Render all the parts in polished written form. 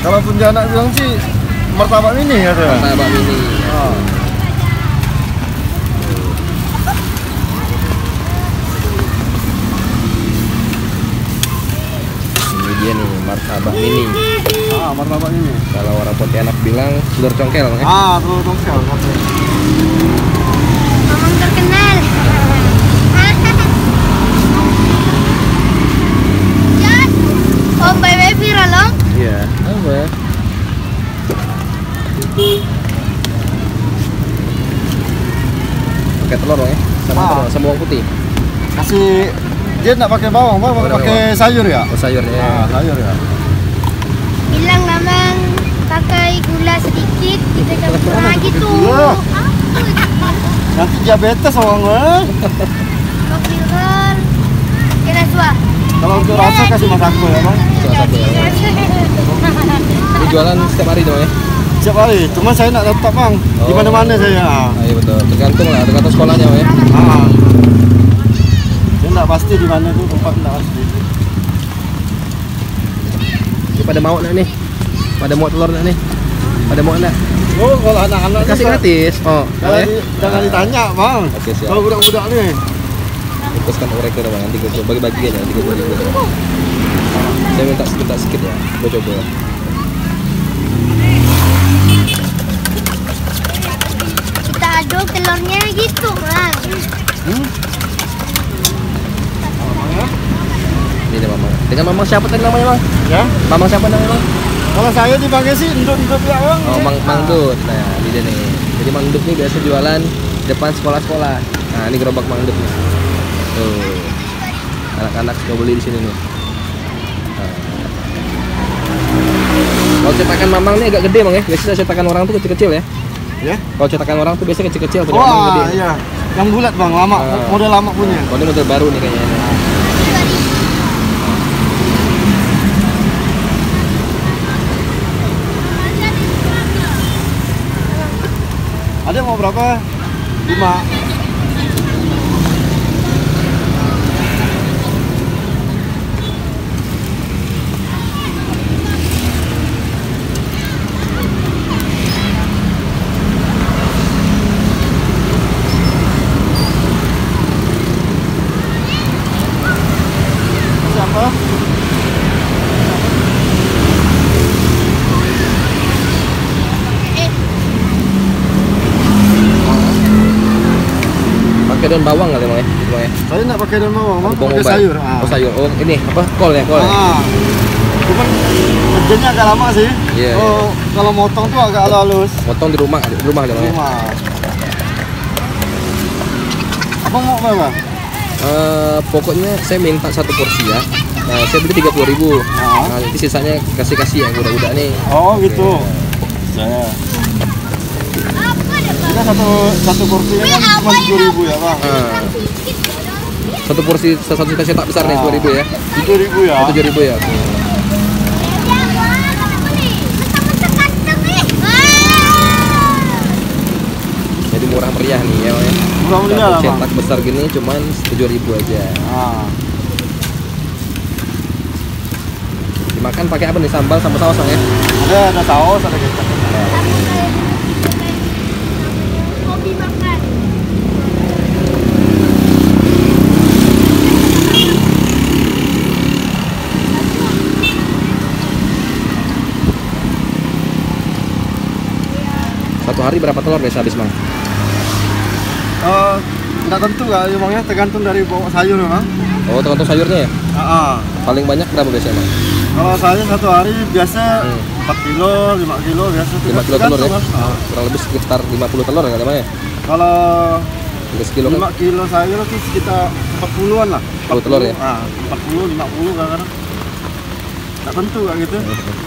Kalau Pontianak bilang sih martabak mini katanya. Martabak mini. Oh. Ini dia nih martabak mini. Martabak ini. Kalau orang Pontianak bilang telur congkel kan? Telur congkel katanya. Mamang terkenal. Jan, Om Bebe viral Om. Iya. Apa ya? Pakai telur ya? Sama telur, sama bawang putih. Kasih dia nggak pakai bawang, Bang, pakai sayur ya? Oh, sayurnya. Sayur ya. Bilang Mamang pakai gula sedikit, kita campur gitu. Gula. Nanti diabetes orang gue. Mau viral. Kena suah. Kalau untuk rasa kasih masako ya, Bang. Satu ya. Ini jualan setiap hari dong ya? Setiap hari, cuma saya nak tetap, Bang. Di mana-mana saya. Iya betul. Tergantung lah, tergantung sekolahnya ya. Saya nggak pasti di mana tuh tempat, nggak pasti. Ini pada mau nak nih? Pada mau telur nak nih? Pada mau nak? Oh, kalau anak-anak Kasih gratis. Oh, ya? jangan ditanya, Bang. Oke, siap. Kalau budak-budak nih. Lepaskan orek ke bang, nanti gue coba bagi-bagi aja, nanti gue bagi. Saya minta sedikit ya, gue coba. Kita aduk telurnya gitu, Bang. Ini deh mama. Dengan mama siapa tadi namanya bang? Ya. Mama siapa namanya bang? Kalau saya dipakai sih ndut-ndut ya, Bang. Oh, Mang Dut. Nah, ini dia nih. Jadi Mang Dut nih biasa jualan depan sekolah-sekolah. Nah, ini gerobak Mang Dut nih. Tuh. Anak-anak suka beli di sini nih. Nah. Kalau cetakan Mamang nih agak gede bang ya. Biasanya cetakan orang tuh kecil-kecil ya. Ya. Kalau cetakan orang tuh biasanya kecil-kecil, punya Mamang gede. Wah, iya. Yang bulat, Bang, lama, model lama punya. Oh, ini model baru nih kayaknya. Ada mau berapa? 5. Siapa? Pakai daun bawang kali bang ya? Gitu, bang, ya? Saya nggak pakai daun bawang, Bang. Bawang Pakai bombay. sayur. Oh sayur. Oh ini apa? Kol ya kol. Ya? Cuman kerjanya agak lama sih. Iya, Oh, kalau motong tuh agak halus. Potong di rumah kali bang ya? Abang mau berapa? Pokoknya saya minta satu porsi ya. Nah, saya beli 30.000. Nah, nanti sisanya kasih yang udah nih. Oh gitu. Saya. Kita satu porsinya kan cuma 7.000 ya, Bang. Satu porsi satu cetak besar nih 2.000 ya. 7.000 ya. 7.000 ya. Jadi murah meriah nih ya. Murah meriah lah, Bang. Cetak besar gini cuman 7.000 aja. Dimakan pakai apa nih? Sambal sama saus ya? Ada saus, ada kecap. Hobi makan. Satu hari berapa telur biasa habis bang? Nggak tentu kali, Bang, ya, tergantung dari bawa sayur, Bang. Oh tergantung sayurnya ya? Paling banyak berapa biasanya bang? Kalau saya satu hari biasa 4 kilo, 5 kilo biasa. 5 kilo telur ya? Mas. Kurang lebih sekitar 50 telur ya kali bang ya? Kalau 3 kilo 5 kan? kilo sayur itu sekitar 40-an lah. 40 telur ya? 40, 50 kadang-kadang. Nggak tentu kayak gitu.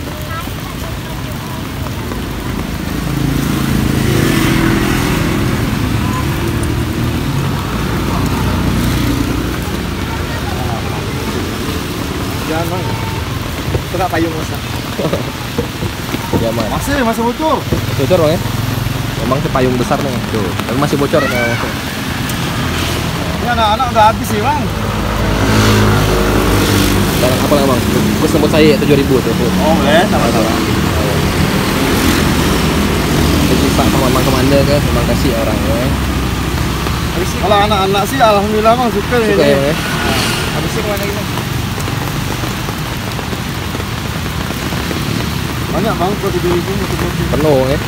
Jangan, Bang. Itu nggak payung masak. Zaman. Masih bocor. Bocor bang ya? Memang sih payung besar nih. Tuh, tapi masih bocor ya. Ini anak-anak udah habis sih, Bang. Barang apa lah bang? Terus tempat saya 7.000 tuh. Oh, boleh, sama-sama. Anda kan memang kasih orangnya. Kalau anak-anak sih alhamdulillah mah suka Suka ini. ya, Bang, ya? Habisnya kemana ini? Banyak bang kok di itu motor-motor. Penuh ya.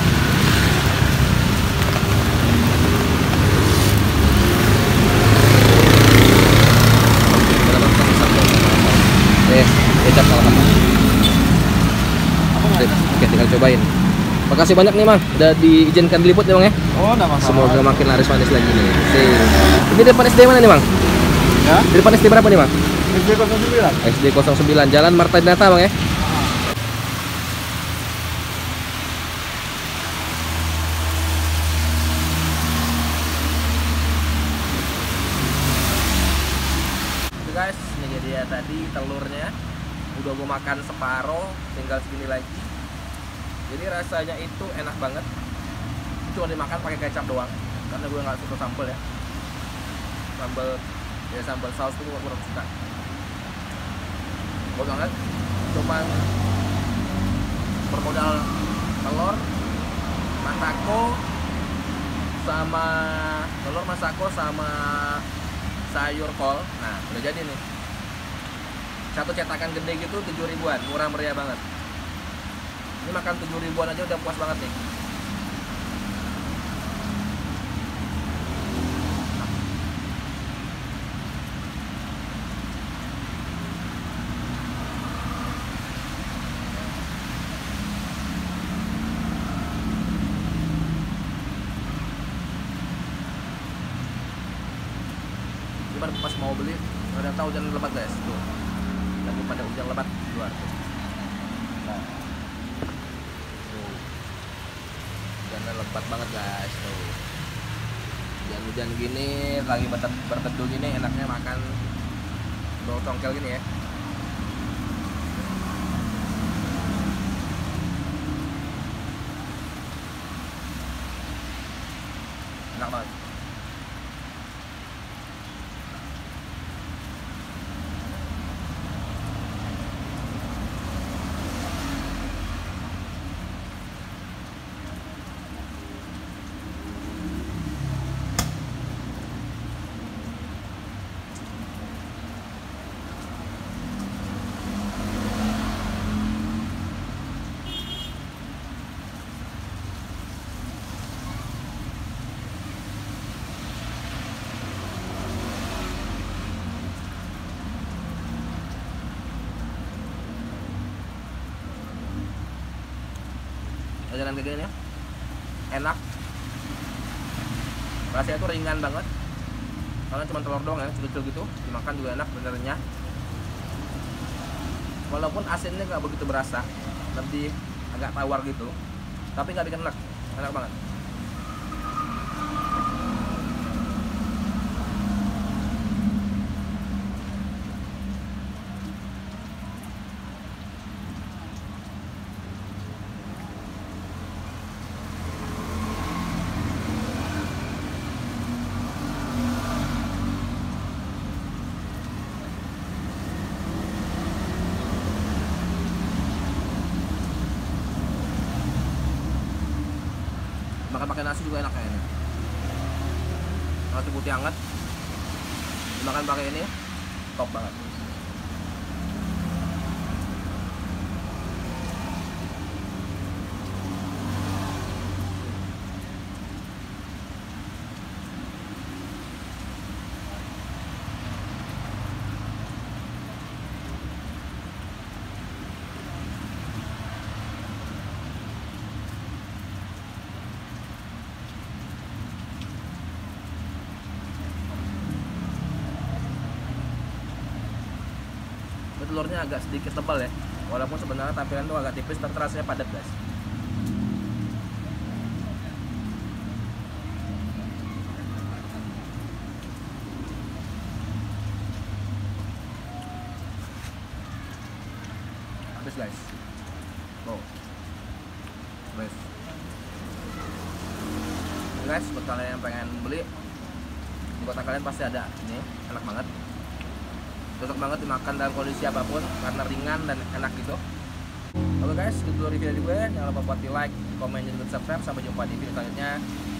Kecap salah satu. Oke, tinggal cobain. Makasih banyak nih Mang, udah diizinkan diliput ya Bang ya. Oh, enggak masalah. Semoga makin laris manis lagi nih. Ini depan SD mana nih Bang? Ya. Di depan SD berapa nih Bang? SD 09. SD 09 Jalan Marta Dinata Bang ya. Oke guys, ini dia tadi telurnya. Udah gue makan separuh, tinggal segini lagi. Jadi rasanya itu enak banget. Cuma dimakan pakai kecap doang, karena gue nggak suka sambal ya. Sambal saus itu gue kurang suka. Gue banget. Cuman bermodal telur, masako sama sayur kol. Nah, udah jadi nih. Satu cetakan gede gitu 7 ribuan, murah meriah banget. Ini makan 7 ribuan aja udah puas banget nih. Cuman pas mau beli, ternyata hujan lebat guys. Tuh. Lagi pada hujan lebat di luar tuh. Nah. Tuh. Hujannya lebat banget guys tuh. Hujan-hujan gini, lagi berteduh gini enaknya makan bau tongkel gini ya. Enak banget. Jalan kayak gini ya, enak, rasanya tuh ringan banget karena cuma telur doang ya, kecil-kecil gitu, dimakan juga enak benernya. Walaupun asinnya nggak begitu berasa, lebih agak tawar gitu, tapi nggak bikin enak banget. Makan pakai nasi juga enak kayaknya. Nasi putih hangat dimakan pakai ini top banget. Telurnya agak sedikit tebal ya, walaupun sebenarnya tampilan tuh agak tipis, tapi rasanya padat guys. Habis guys. Oh. Guys. Guys, buat kalian yang pengen beli di kota kalian pasti ada. Ini enak banget. Cocok banget dimakan dalam kondisi apapun karena ringan dan enak gitu. Oke guys, itu dulu review dari gue. Jangan lupa buat di like, komen, dan juga subscribe. Sampai jumpa di video selanjutnya.